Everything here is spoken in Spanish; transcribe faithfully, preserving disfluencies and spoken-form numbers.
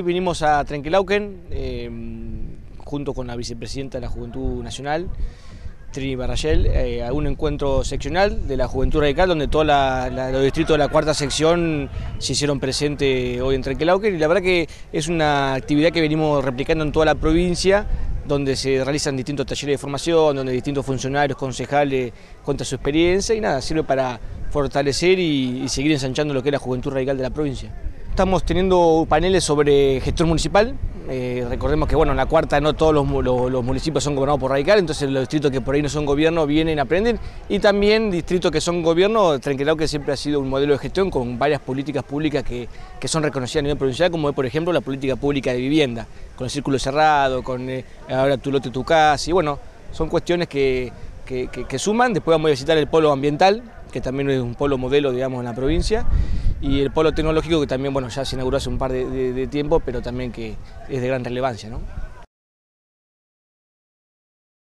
Vinimos a Trenquelauquen, eh, junto con la vicepresidenta de la Juventud Nacional, Trini Barrayel, eh, a un encuentro seccional de la Juventud Radical, donde todos los distritos de la cuarta sección se hicieron presentes hoy en Trenquelauquen, y la verdad que es una actividad que venimos replicando en toda la provincia, donde se realizan distintos talleres de formación, donde distintos funcionarios, concejales cuentan su experiencia, y nada, sirve para fortalecer y, y seguir ensanchando lo que es la Juventud Radical de la provincia. Estamos teniendo paneles sobre gestión municipal. Eh, recordemos que bueno, en la cuarta no todos los, los, los municipios son gobernados por Radical, entonces los distritos que por ahí no son gobierno vienen, aprenden, y también distritos que son gobierno. Trenquelauquen siempre ha sido un modelo de gestión con varias políticas públicas que, que son reconocidas a nivel provincial, como es por ejemplo la política pública de vivienda, con el círculo cerrado, con eh, ahora tu lote, tu casa, y bueno, son cuestiones que, que, que, que suman. Después vamos a visitar el polo ambiental, que también es un polo modelo, digamos, en la provincia, y el polo tecnológico, que también bueno, ya se inauguró hace un par de, de, de tiempo, pero también que es de gran relevancia, ¿no?